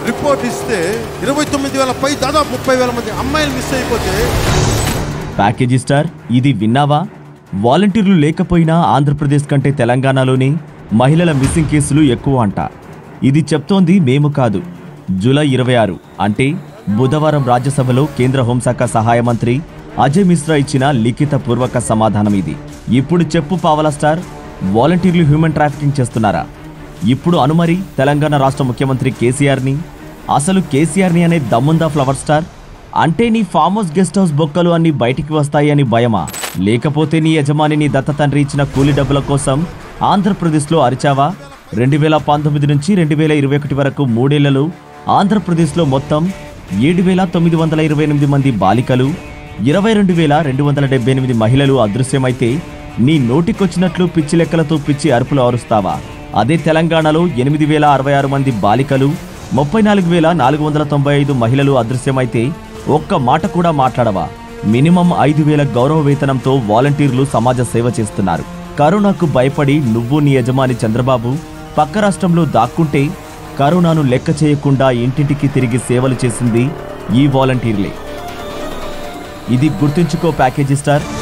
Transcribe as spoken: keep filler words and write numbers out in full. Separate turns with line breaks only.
Report ఇస్తే ఇరవై తొమ్మిది వేల పై దాదాపు ముప్పై వేల మంది అమ్మాయిలు మిస్ అయిపోతే.
ప్యాకేజీ స్టార్, ఇది విన్నావా? వాలంటీర్లు లేకపోయినా ఆంధ్రప్రదేశ్ కంటే తెలంగాణలోనే మహిళల మిస్సింగ్ కేసులు ఎక్కువ అంట. ఇది చెప్తోంది మేము కాదు. జూలై ఇరవై ఆరు అంటే బుధవారం రాజ్యసభలో కేంద్ర హోంశాఖ సహాయ మంత్రి అజయ్ మిశ్రా ఇచ్చిన లిఖిత పూర్వక సమాధానం ఇది. ఇప్పుడు చెప్పు పావలా స్టార్, వాలంటీర్లు హ్యూమన్ ట్రాఫికింగ్ చేస్తున్నారా? ఇప్పుడు అనుమరి తెలంగాణ రాష్ట్ర ముఖ్యమంత్రి కేసీఆర్ని. అసలు కేసీఆర్ని అనే దమ్ముందా ఫ్లవర్ స్టార్? అంటే నీ ఫామ్ హౌస్ గెస్ట్ హౌస్ బొక్కలు అన్ని బయటికి వస్తాయి అని భయమా? లేకపోతే నీ యజమాని నీ దత్త తండ్రి ఇచ్చిన కూలి డబ్బుల కోసం ఆంధ్రప్రదేశ్లో అరిచావా? రెండు వేల పంతొమ్మిది నుంచి రెండు వేల ఇరవై ఒకటి వరకు మూడేళ్లలో ఆంధ్రప్రదేశ్లో మొత్తం ఏడు వేల తొమ్మిది వందల ఇరవై ఎనిమిది మంది బాలికలు, ఇరవై రెండు వేల రెండు వందల డెబ్బై ఎనిమిది మహిళలు అదృశ్యమైతే నీ నోటికొచ్చినట్లు పిచ్చి లెక్కలతో పిచ్చి అరుపులు అరుస్తావా? అదే తెలంగాణలో ఎనిమిది వేల అరవై ఆరు మంది బాలికలు, ముప్పై నాలుగు వేల నాలుగు వందల తొంభై ఐదు మహిళలు అదృశ్యమైతే ఒక్క మాట కూడా మాట్లాడవా? మినిమం ఐదు వేల గౌరవ వేతనంతో వాలంటీర్లు సమాజ సేవ చేస్తున్నారు. కరోనాకు భయపడి నువ్వు నీ యజమాని చంద్రబాబు పక్క రాష్ట్రంలో దాక్కుంటే కరోనాను లెక్క చేయకుండా ఇంటింటికి తిరిగి సేవలు చేసింది ఈ వాలంటీర్లే. ఇది గుర్తుంచుకో ప్యాకేజీ స్టార్.